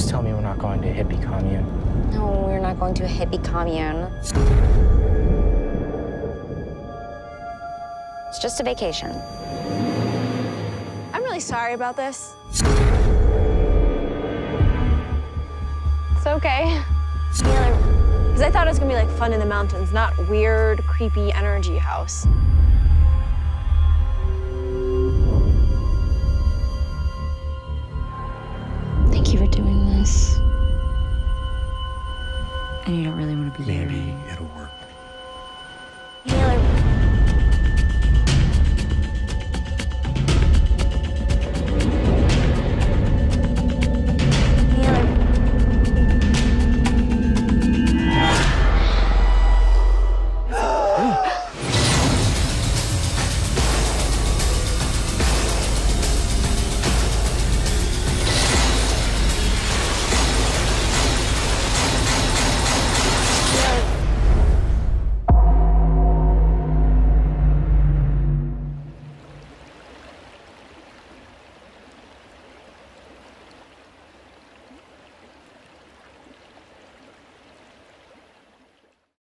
Please tell me we're not going to a hippie commune. No, we're not going to a hippie commune. It's just a vacation. I'm really sorry about this. It's okay. Because I thought it was gonna be like fun in the mountains, not weird, creepy energy house.